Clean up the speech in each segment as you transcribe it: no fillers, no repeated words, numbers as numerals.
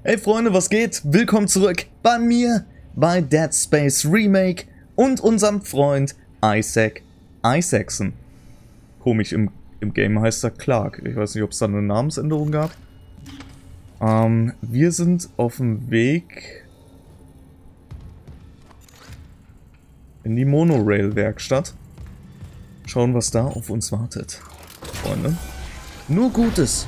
Hey Freunde, was geht? Willkommen zurück bei mir, bei Dead Space Remake und unserem Freund Isaac Isaacson. Komisch, im Game heißt er Clark. Ich weiß nicht, ob es da eine Namensänderung gab. Wir sind auf dem Weg in die Monorail-Werkstatt. Schauen, was da auf uns wartet. Freunde, nur Gutes.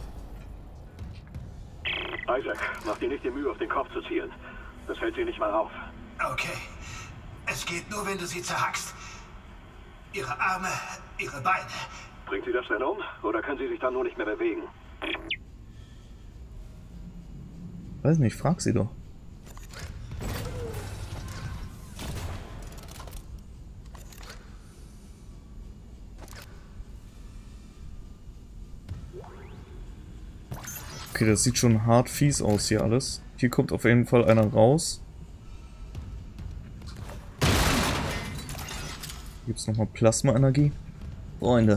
Isaac, mach dir nicht die Mühe, auf den Kopf zu zielen. Das fällt dir nicht mal auf. Okay. Es geht nur, wenn du sie zerhackst. Ihre Arme, ihre Beine. Bringt sie das denn um? Oder können sie sich dann nur nicht mehr bewegen? Weiß nicht, frag sie doch. Okay, das sieht schon hart fies aus hier alles. Hier kommt auf jeden Fall einer raus. Gibt es nochmal Plasma-Energie? Freunde.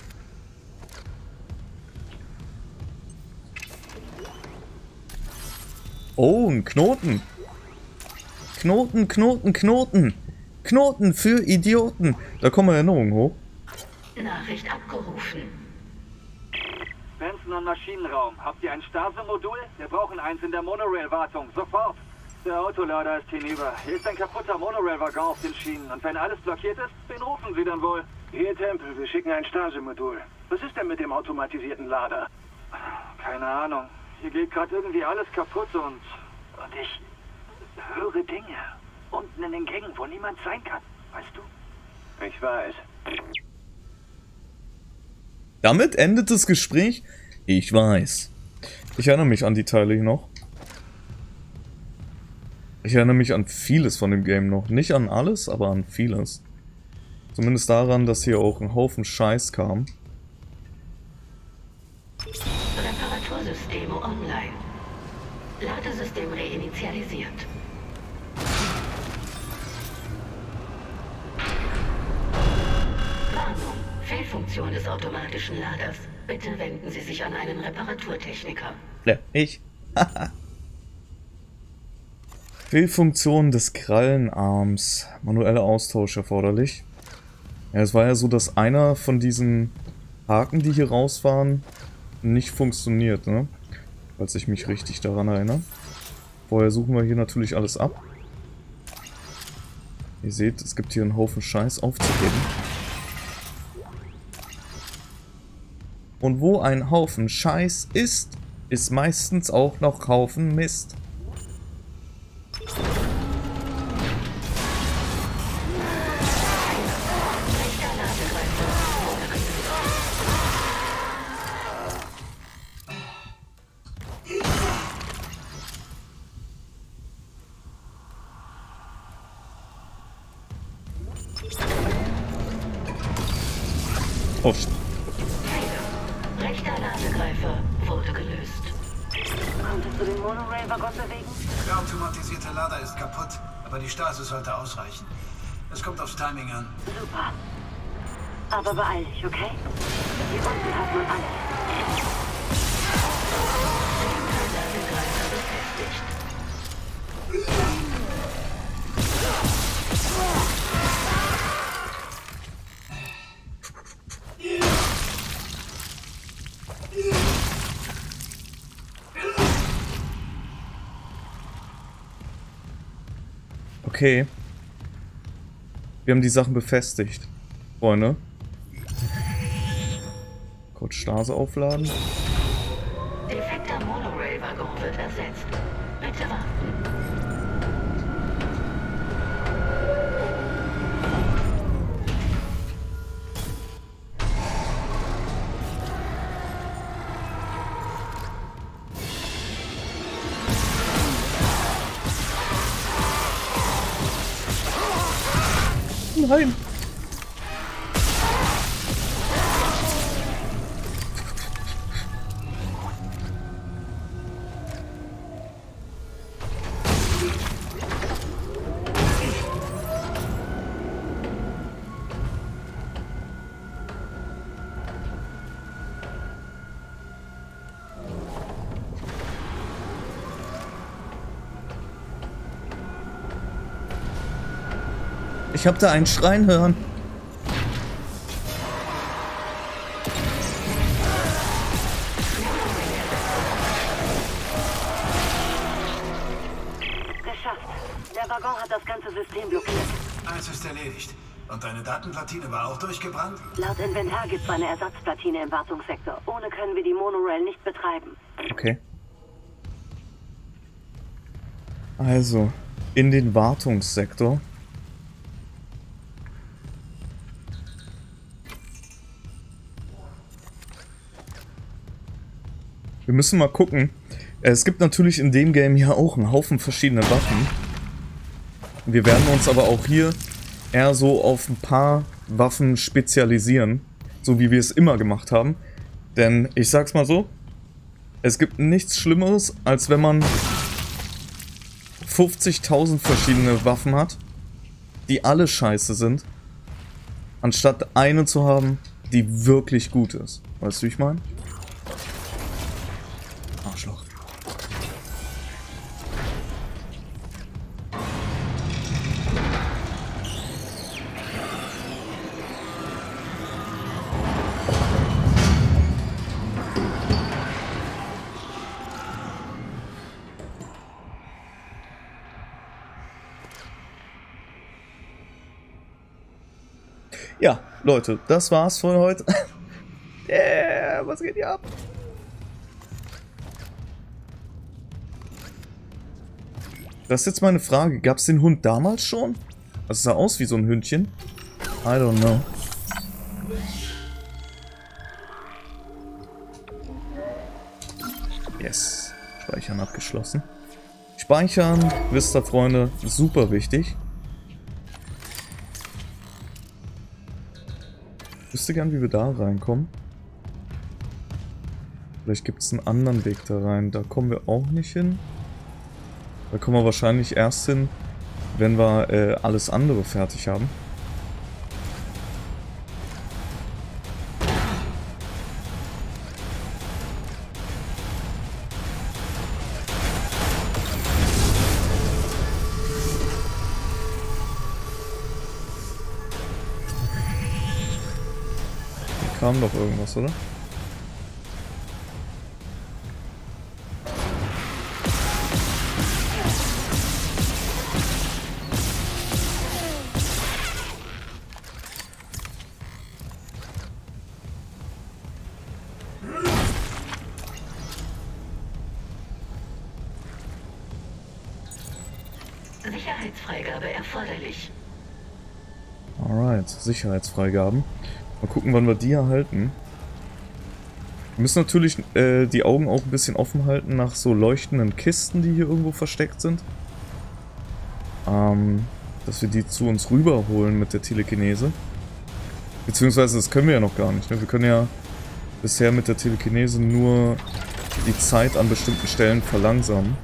Oh, ein Knoten. Knoten, Knoten, Knoten. Knoten für Idioten. Da kommen Erinnerungen hoch. Nachricht abgerufen. Benson und Maschinenraum. Habt ihr ein Stasomodul? Wir brauchen eins in der Monorail-Wartung. Sofort. Der Autolader ist hinüber. Hier ist ein kaputter Monorail-Waggon auf den Schienen. Und wenn alles blockiert ist, wen rufen Sie dann wohl? Hier, Tempel, wir schicken ein Stasomodul. Was ist denn mit dem automatisierten Lader? Keine Ahnung. Hier geht gerade irgendwie alles kaputt und ich höre Dinge. Unten in den Gängen, wo niemand sein kann. Weißt du? Ich weiß. Damit endet das Gespräch. Ich weiß. Ich erinnere mich an die Teile hier noch. Ich erinnere mich an vieles von dem Game noch. Nicht an alles, aber an vieles. Zumindest daran, dass hier auch ein Haufen Scheiß kam. Reparatursysteme online. Ladesystem reinitialisiert. Warnung. Fehlfunktion des automatischen Laders. Bitte wenden Sie sich an einen Reparaturtechniker. Ja, ich. Fehlfunktion des Krallenarms. Manueller Austausch erforderlich. Ja, es war ja so, dass einer von diesen Haken, die hier rausfahren, nicht funktioniert, ne? Falls ich mich richtig daran erinnere. Vorher suchen wir hier natürlich alles ab. Ihr seht, es gibt hier einen Haufen Scheiß aufzuheben. Und wo ein Haufen Scheiß ist, ist meistens auch noch Haufen Mist. Oh, Rechter Ladegreifer wurde gelöst. Konntest du den Monorail-Waggon bewegen? Der automatisierte Lader ist kaputt, aber die Stasis sollte ausreichen. Es kommt aufs Timing an. Super. Aber beeil dich, okay? Hier unten hat man alles. Ladegreifer befestigt. okay. Wir haben die Sachen befestigt. Freunde. Kurz Stase aufladen. Defekter Monorail-Waggon wird ersetzt. Bitte warten. Nein. Ich hab da einen Schreien hören. Geschafft. Der Waggon hat das ganze System blockiert. Eins ist erledigt. Und deine Datenplatine war auch durchgebrannt? Laut Inventar gibt es eine Ersatzplatine im Wartungssektor. Ohne können wir die Monorail nicht betreiben. Okay. Also, in den Wartungssektor. Wir müssen mal gucken. Es gibt natürlich in dem Game ja auch einen Haufen verschiedene Waffen. Wir werden uns aber auch hier eher so auf ein paar Waffen spezialisieren. So wie wir es immer gemacht haben. Denn ich sag's mal so. Es gibt nichts Schlimmeres, als wenn man 50.000 verschiedene Waffen hat, die alle scheiße sind, anstatt eine zu haben, die wirklich gut ist. Weißt du, wie ich meine? Arschloch. Ja, Leute, das war's für heute. Was geht hier ab? Das ist jetzt meine Frage. Gab es den Hund damals schon? Das sah aus wie so ein Hündchen. I don't know. Yes. Speichern abgeschlossen. Speichern, wisst ihr, Freunde, super wichtig. Ich wüsste gern, wie wir da reinkommen. Vielleicht gibt es einen anderen Weg da rein. Da kommen wir auch nicht hin. Da kommen wir wahrscheinlich erst hin, wenn wir alles andere fertig haben. Da kam doch irgendwas, oder? Sicherheitsfreigabe erforderlich. Alright, Sicherheitsfreigaben. Mal gucken, wann wir die erhalten. Wir müssen natürlich die Augen auch ein bisschen offen halten nach so leuchtenden Kisten, die hier irgendwo versteckt sind. Dass wir die zu uns rüberholen mit der Telekinese. Beziehungsweise, das können wir ja noch gar nicht. Ne? Wir können ja bisher mit der Telekinese nur die Zeit an bestimmten Stellen verlangsamen.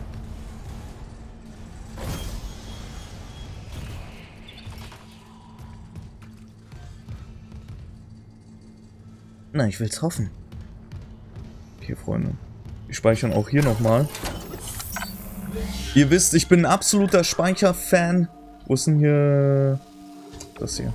Na, ich will's hoffen. Okay, Freunde. Wir speichern auch hier nochmal. Ihr wisst, ich bin ein absoluter Speicher-Fan. Wo ist denn hier... Das hier.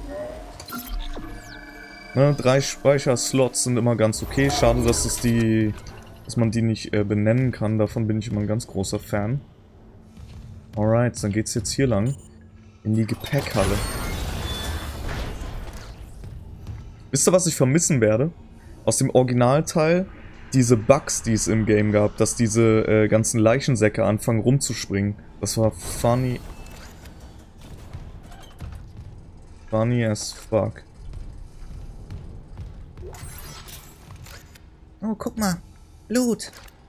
Ne, 3 Speicherslots sind immer ganz okay. Schade, dass dass man die nicht benennen kann. Davon bin ich immer ein ganz großer Fan. Alright, dann geht's jetzt hier lang. In die Gepäckhalle. Wisst ihr, was ich vermissen werde? Aus dem Originalteil diese Bugs, die es im Game gab, dass diese ganzen Leichensäcke anfangen rumzuspringen. Das war funny. Funny as fuck. Oh, guck mal. Blut.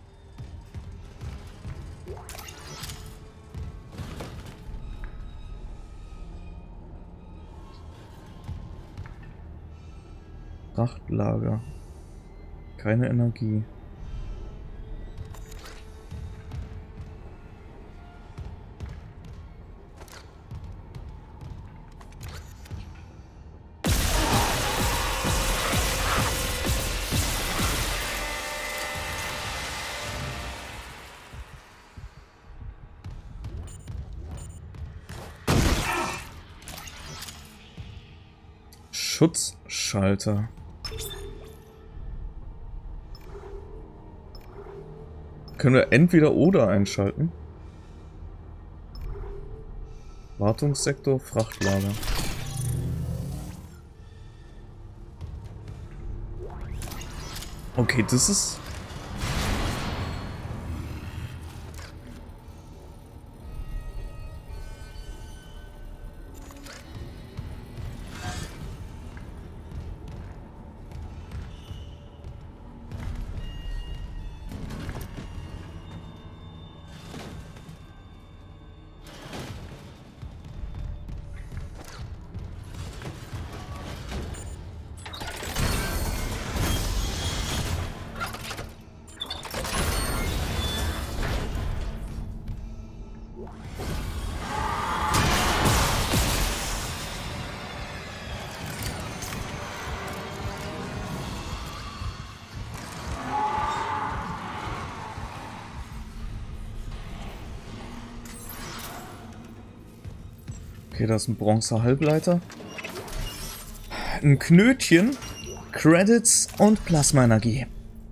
Frachtlager. Keine Energie. Schutzschalter. Können wir entweder oder einschalten? Wartungssektor, Frachtlager. Okay, das ist... Okay, da ist ein Bronze-Halbleiter. Ein Knötchen, Credits und Plasmaenergie.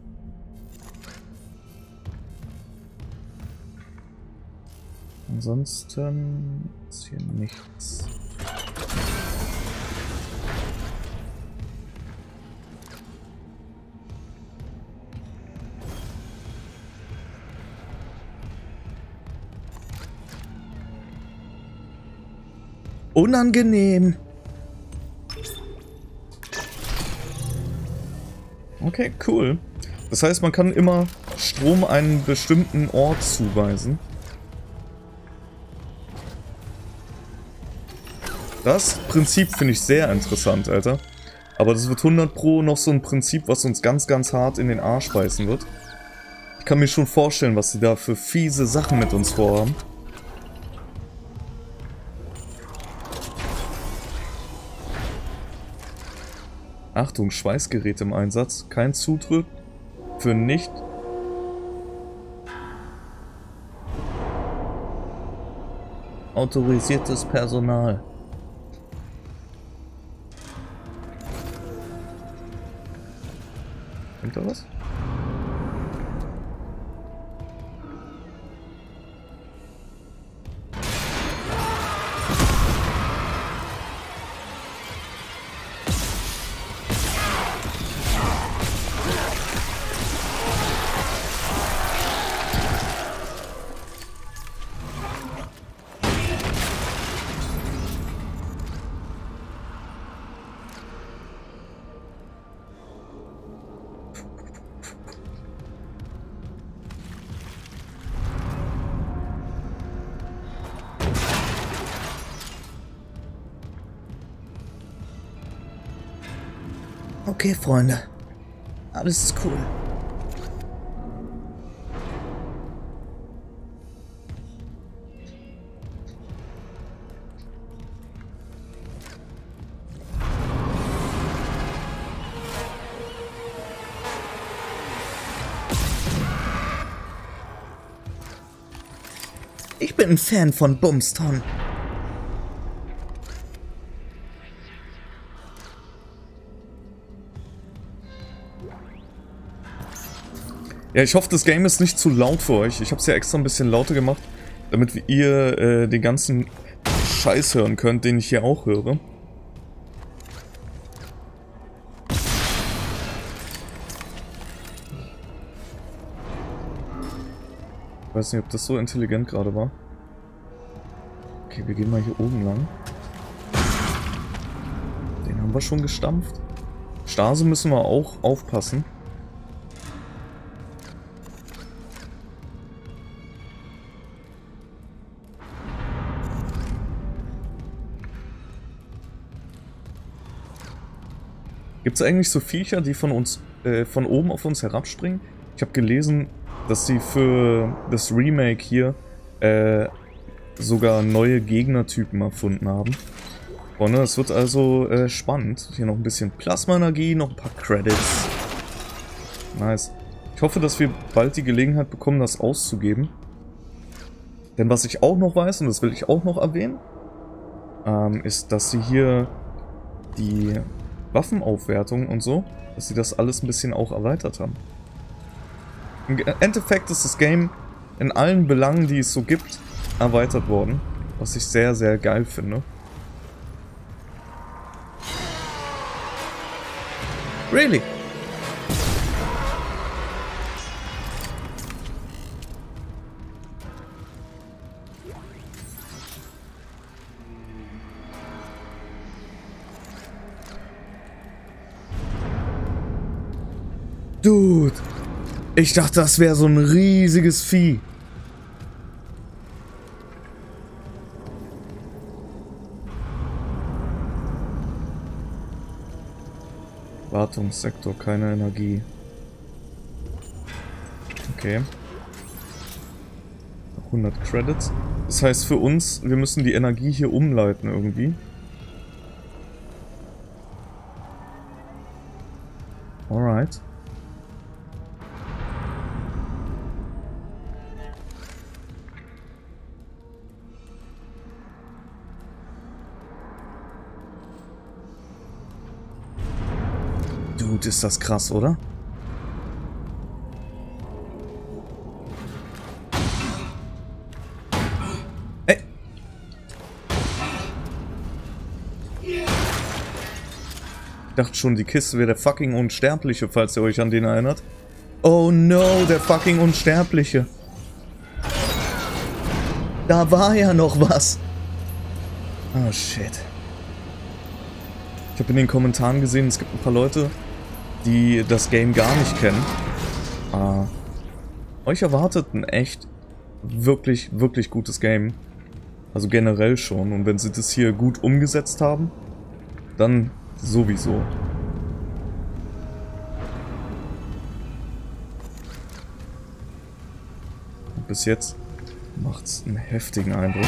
Ansonsten ist hier nichts. Unangenehm. Okay, cool. Das heißt, man kann immer Strom einen bestimmten Ort zuweisen. Das Prinzip finde ich sehr interessant, Alter. Aber das wird 100 Pro noch so ein Prinzip, was uns ganz, ganz hart in den Arsch beißen wird. Ich kann mir schon vorstellen, was sie da für fiese Sachen mit uns vorhaben. Achtung, Schweißgerät im Einsatz. Kein Zutritt für nicht autorisiertes Personal. Kommt da was? Okay, Freunde. Alles ist cool. Ich bin ein Fan von Bumston. Ja, ich hoffe, das Game ist nicht zu laut für euch. Ich habe es ja extra ein bisschen lauter gemacht, damit ihr den ganzen Scheiß hören könnt, den ich hier auch höre. Ich weiß nicht, ob das so intelligent gerade war. Okay, wir gehen mal hier oben lang. Den haben wir schon gestampft. Stase müssen wir auch aufpassen. Gibt es eigentlich so Viecher, die von uns, von oben auf uns herabspringen? Ich habe gelesen, dass sie für das Remake hier sogar neue Gegnertypen erfunden haben. Und es wird also spannend. Hier noch ein bisschen Plasmaenergie, noch ein paar Credits. Nice. Ich hoffe, dass wir bald die Gelegenheit bekommen, das auszugeben. Denn was ich auch noch weiß, und das will ich auch noch erwähnen, ist, dass sie hier die Waffenaufwertung und so, dass sie das alles ein bisschen auch erweitert haben. Im Endeffekt ist das Game in allen Belangen, die es so gibt, erweitert worden. Was ich sehr, sehr geil finde. Really? Dude, ich dachte, das wäre so ein riesiges Vieh. Wartungssektor, keine Energie. Okay. 100 Credits. Das heißt für uns, wir müssen die Energie hier umleiten irgendwie. Alright. Dude, ist das krass, oder? Ey! Ich dachte schon, die Kiste wäre der fucking Unsterbliche, falls ihr euch an den erinnert. Oh no, der fucking Unsterbliche. Da war ja noch was. Oh shit. Ich habe in den Kommentaren gesehen, es gibt ein paar Leute, die das Game gar nicht kennen. Euch erwartet ein echt wirklich, wirklich gutes Game. Also generell schon. Und wenn sie das hier gut umgesetzt haben, dann sowieso. Und bis jetzt macht es einen heftigen Eindruck.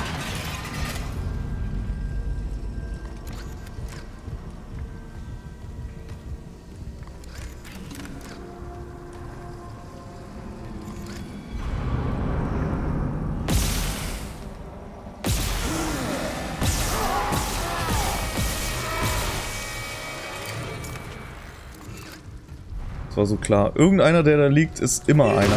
Das war so klar. Irgendeiner, der da liegt, ist immer einer.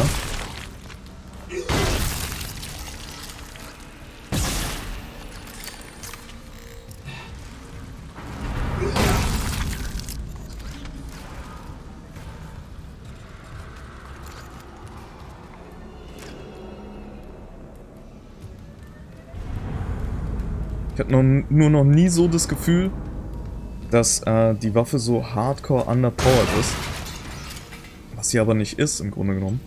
Ich hatte nur noch nie so das Gefühl, dass die Waffe so hardcore underpowered ist. Was sie aber nicht ist, im Grunde genommen.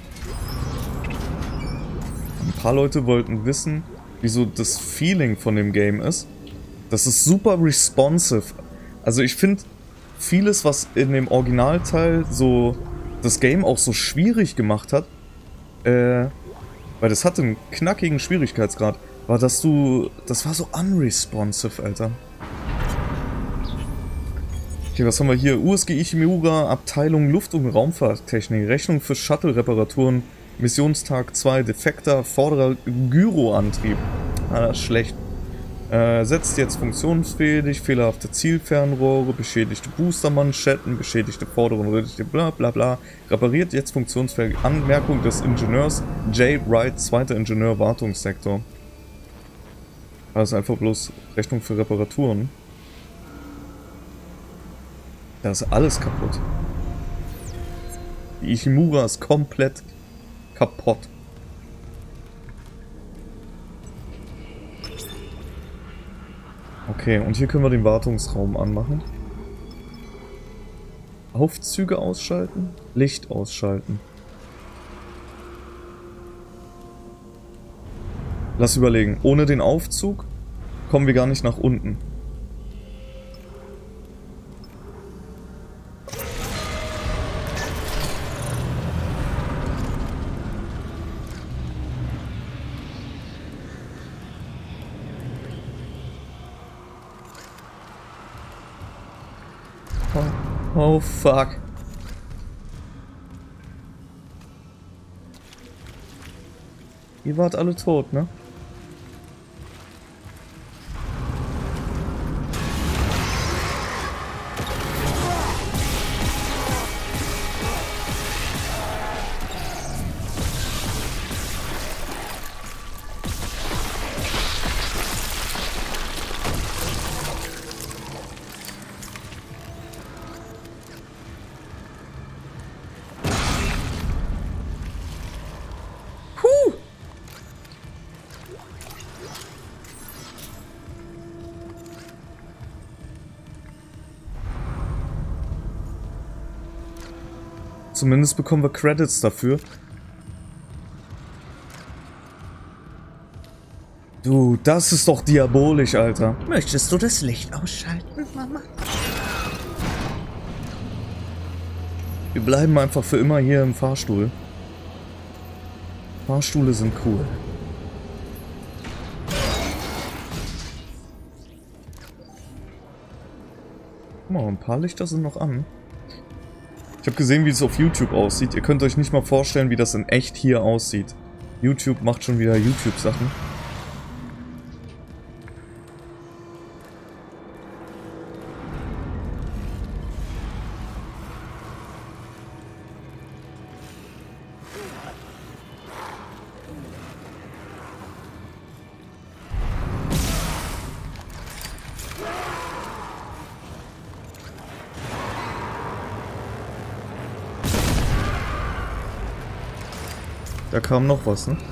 Ein paar Leute wollten wissen, wieso das Feeling von dem Game ist. Das ist super responsive. Also ich finde, vieles, was in dem Originalteil so das Game auch so schwierig gemacht hat, weil das hatte einen knackigen Schwierigkeitsgrad, war, das war so unresponsive, Alter. Okay, was haben wir hier? USG Ichimura, Abteilung Luft- und Raumfahrttechnik, Rechnung für Shuttle-Reparaturen, Missionstag 2, defekter vorderer Gyroantrieb. Ah, das ist schlecht. Setzt jetzt funktionsfähig, fehlerhafte Zielfernrohre, beschädigte Boostermanschetten, beschädigte vordere und rötliche bla bla bla. Repariert jetzt funktionsfähig. Anmerkung des Ingenieurs J. Wright, 2. Ingenieur, Wartungssektor. Das ist einfach bloß Rechnung für Reparaturen. Da ist alles kaputt. Die Ichimura ist komplett kaputt. Okay, und hier können wir den Wartungsraum anmachen. Aufzüge ausschalten, Licht ausschalten. Lass überlegen, ohne den Aufzug kommen wir gar nicht nach unten. Oh fuck. Ihr wart alle tot, ne? Zumindest bekommen wir Credits dafür. Du, das ist doch diabolisch, Alter. Möchtest du das Licht ausschalten, Mama? Wir bleiben einfach für immer hier im Fahrstuhl. Fahrstühle sind cool. Guck mal, ein paar Lichter sind noch an. Ich habe gesehen, wie es auf YouTube aussieht. Ihr könnt euch nicht mal vorstellen, wie das in echt hier aussieht. YouTube macht schon wieder YouTube-Sachen. Da kam noch was, ne?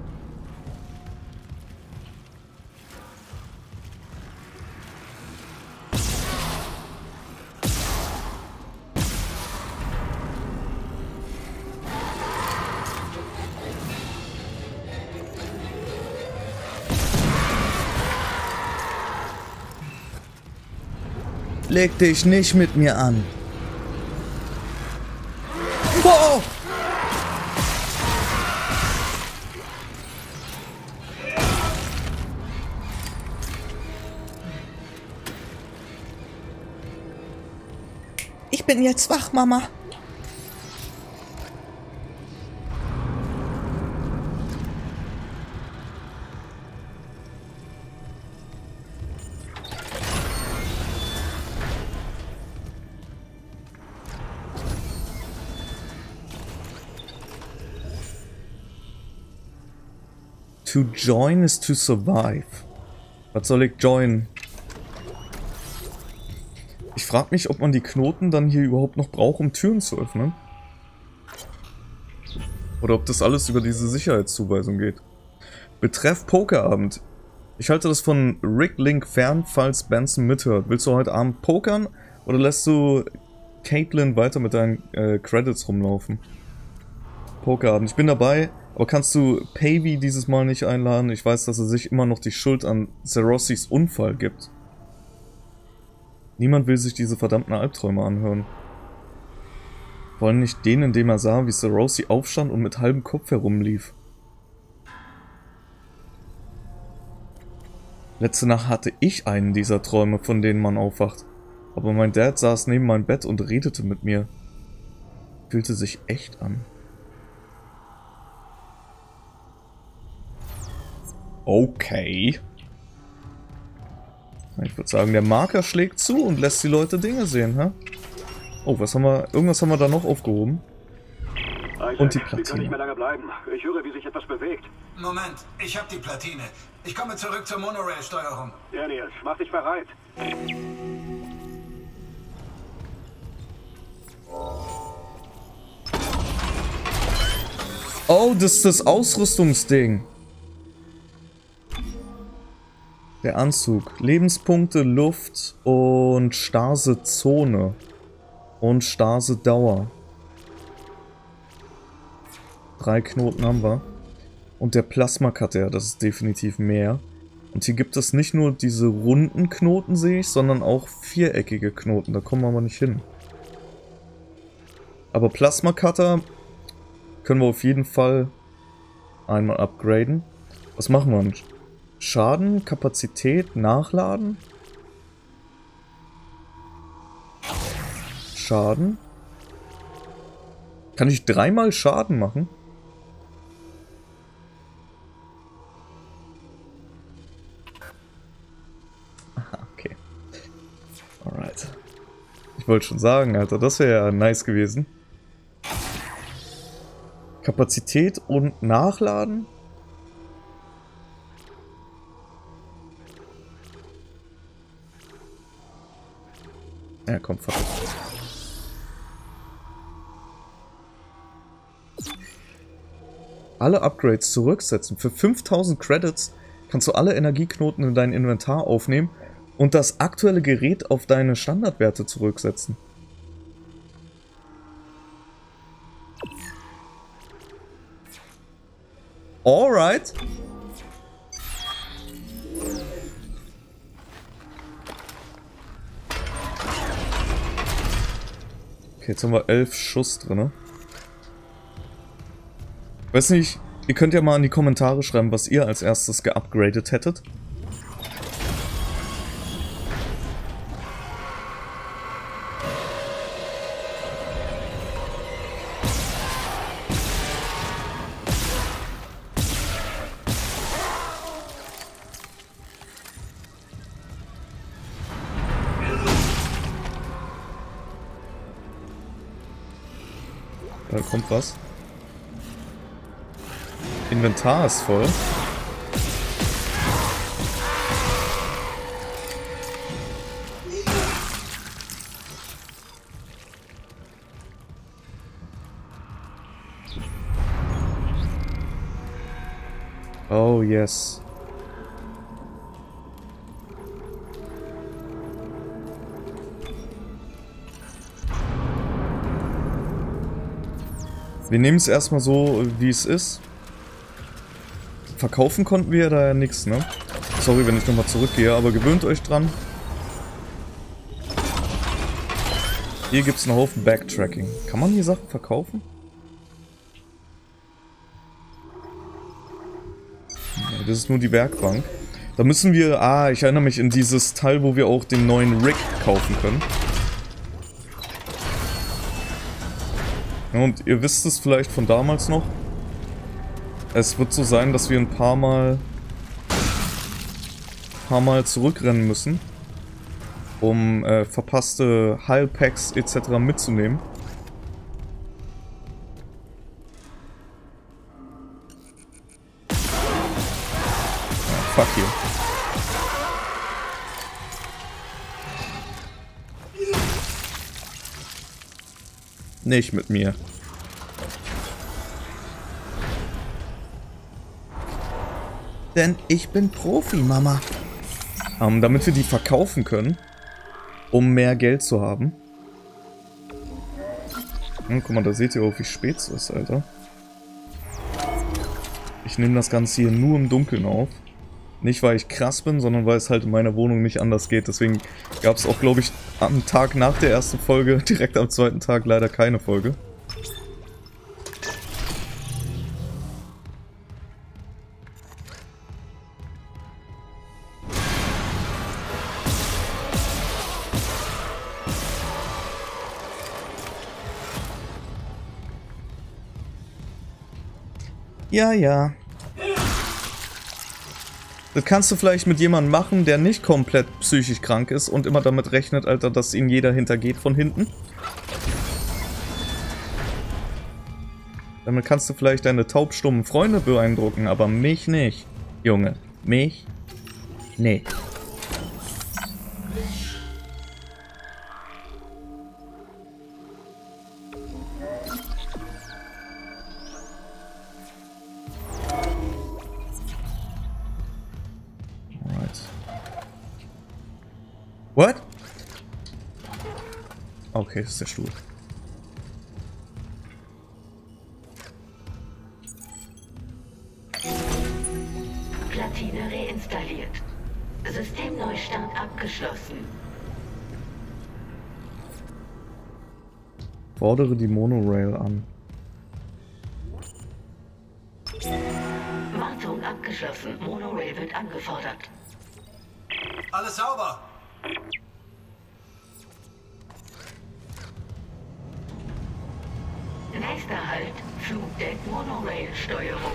Leg dich nicht mit mir an. Wow! Ich bin jetzt wach, Mama. To join is to survive. Was soll ich joinen? Ich frage mich, ob man die Knoten dann hier überhaupt noch braucht, um Türen zu öffnen. Oder ob das alles über diese Sicherheitszuweisung geht. Betreff Pokerabend. Ich halte das von Rick Link fern, falls Benson mithört. Willst du heute Abend pokern oder lässt du Caitlin weiter mit deinen Credits rumlaufen? Pokerabend. Ich bin dabei, aber kannst du Pavey dieses Mal nicht einladen? Ich weiß, dass er sich immer noch die Schuld an Zerossis Unfall gibt. Niemand will sich diese verdammten Albträume anhören. Vor allem nicht den, in dem er sah, wie Zerossi aufstand und mit halbem Kopf herumlief. Letzte Nacht hatte ich einen dieser Träume, von denen man aufwacht. Aber mein Dad saß neben meinem Bett und redete mit mir. Fühlte sich echt an. Okay. Ich würde sagen, der Marker schlägt zu und lässt die Leute Dinge sehen, hä? Oh, was haben wir? Irgendwas haben wir da noch aufgehoben. Isaac, Und die wir können nicht Platine. mehr lange bleiben. Ich höre, wie sich etwas bewegt. Moment, ich habe die Platine. Ich komme zurück zur Monorail-Steuerung. Daniel, mach dich bereit. Oh, das ist das Ausrüstungsding. Der Anzug. Lebenspunkte, Luft und Stase-Zone. Und Stase-Dauer. 3 Knoten haben wir. Und der Plasma-Cutter, das ist definitiv mehr. Und hier gibt es nicht nur diese runden Knoten, sehe ich, sondern auch viereckige Knoten. Da kommen wir aber nicht hin. Aber Plasma-Cutter können wir auf jeden Fall einmal upgraden. Was machen wir? Schaden, Kapazität, Nachladen. Schaden. Kann ich 3-mal Schaden machen? Aha, okay. Alright. Ich wollte schon sagen, Alter, das wäre ja nice gewesen. Kapazität und Nachladen. Ja, komm, fuck it. Alle Upgrades zurücksetzen. Für 5000 Credits kannst du alle Energieknoten in dein Inventar aufnehmen und das aktuelle Gerät auf deine Standardwerte zurücksetzen. Alright. Okay, jetzt haben wir 11 Schuss drin. Weiß nicht, ihr könnt ja mal in die Kommentare schreiben, was ihr als erstes geupgradet hättet. Da kommt was. Inventar ist voll. Oh yes. Wir nehmen es erstmal so, wie es ist. Verkaufen konnten wir da ja nichts, ne? Sorry, wenn ich nochmal zurückgehe, aber gewöhnt euch dran. Hier gibt es einen Haufen Backtracking. Kann man hier Sachen verkaufen? Ja, das ist nur die Werkbank. Da müssen wir... Ah, ich erinnere mich in dieses Teil, wo wir auch den neuen Rig kaufen können. Ja, und ihr wisst es vielleicht von damals noch. Es wird so sein, dass wir ein paar Mal zurückrennen müssen, um verpasste Heilpacks etc. mitzunehmen. Ja, fuck you. Nicht mit mir. Denn ich bin Profi, Mama. Damit wir die verkaufen können, um mehr Geld zu haben. Ja, guck mal, da seht ihr auch, wie spät es ist, Alter. Ich nehme das Ganze hier nur im Dunkeln auf. Nicht, weil ich krass bin, sondern weil es halt in meiner Wohnung nicht anders geht. Deswegen gab es auch, glaube ich, am Tag nach der ersten Folge, direkt am zweiten Tag leider keine Folge. Ja, ja. Das kannst du vielleicht mit jemandem machen, der nicht komplett psychisch krank ist und immer damit rechnet, Alter, dass ihn jeder hintergeht von hinten. Damit kannst du vielleicht deine taubstummen Freunde beeindrucken, aber mich nicht. Junge, mich? Nee. What? Okay, das ist der Stuhl. Platine reinstalliert. Systemneustart abgeschlossen. Fordere die Monorail an. Wartung abgeschlossen. Monorail wird angefordert. Alles sauber. Nächster Halt, Flugdeck Monorail-Steuerung.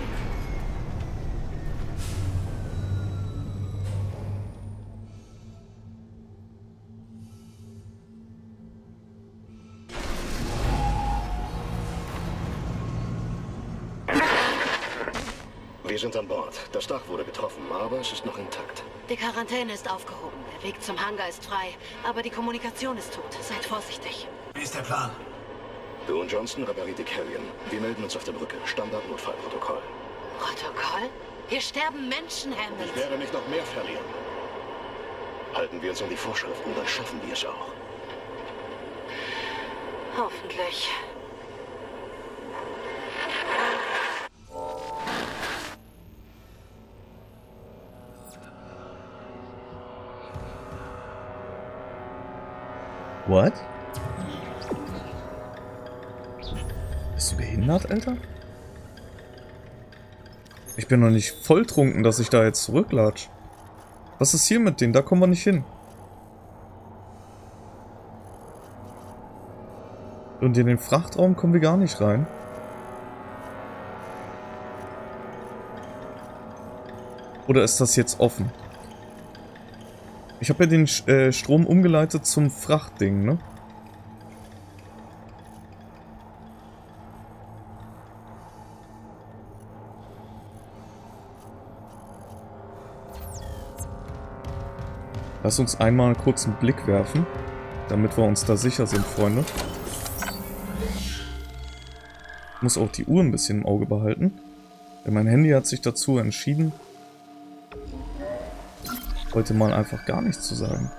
Wir sind an Bord. Das Dach wurde getroffen, aber es ist noch intakt. Die Quarantäne ist aufgehoben. Der Weg zum Hangar ist frei, aber die Kommunikation ist tot. Seid vorsichtig. Wie ist der Plan? Du und Johnston repariert die Carrion. Wir melden uns auf der Brücke. Standard-Notfallprotokoll. Protokoll? Hier sterben Menschen, Ich Hammond. werde nicht noch mehr verlieren. Halten wir uns an die Vorschriften, dann schaffen wir es auch. Hoffentlich. What? Bist du behindert, Alter? Ich bin noch nicht volltrunken, dass ich da jetzt zurücklatsch. Was ist hier mit denen? Da kommen wir nicht hin. Und in den Frachtraum kommen wir gar nicht rein. Oder ist das jetzt offen? Ich habe ja den Strom umgeleitet zum Frachtding, ne? Lass uns einmal kurz einen Blick werfen, damit wir uns da sicher sind, Freunde. Ich muss auch die Uhr ein bisschen im Auge behalten. Denn mein Handy hat sich dazu entschieden, heute mal einfach gar nichts zu sagen.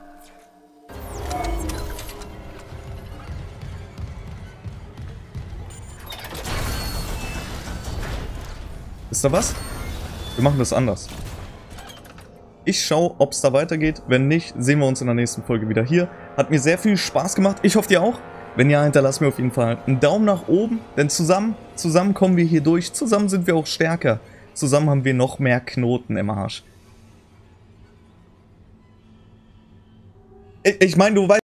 Ist da was? Wir machen das anders. Ich schaue, ob es da weitergeht. Wenn nicht, sehen wir uns in der nächsten Folge wieder hier. Hat mir sehr viel Spaß gemacht. Ich hoffe, dir auch. Wenn ja, hinterlass mir auf jeden Fall einen Daumen nach oben. Denn zusammen kommen wir hier durch. Zusammen sind wir auch stärker. Zusammen haben wir noch mehr Knoten im Arsch. Ich meine, du weißt...